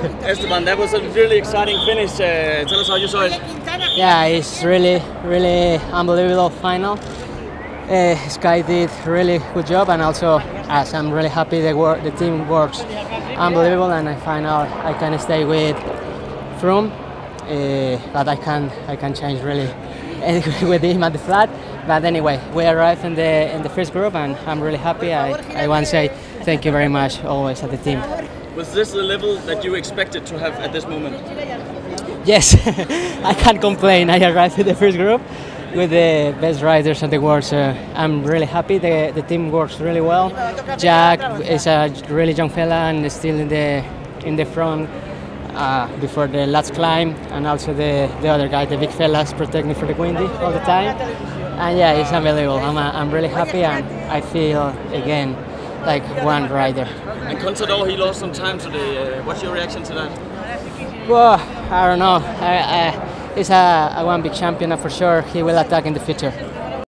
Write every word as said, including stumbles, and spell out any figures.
Esteban, that was a really exciting finish. Uh, tell us how you saw it. Yeah, it's really, really unbelievable final. Uh, Sky did really good job, and also as I'm really happy the work, the team works unbelievable, and I find out I can stay with Froome, uh, but I can I can change really with him at the flat. But anyway, we arrived in the in the first group, and I'm really happy. I, I want to say thank you very much always at the team. Was this the level that you expected to have at this moment? Yes, I can't complain. I arrived in the first group with the best riders in the world, so I'm really happy. The, the team works really well. Jack is a really young fella and still in the in the front uh, before the last climb, and also the, the other guy, the big fellas, protect me for the windy all the time. And yeah, it's unbelievable. I'm, uh, I'm really happy, and I feel again like one rider. And Contador, he lost some time today. Uh, what's your reaction to that? Well, I don't know. I, I, he's a, a one big champion, and for sure he will attack in the future.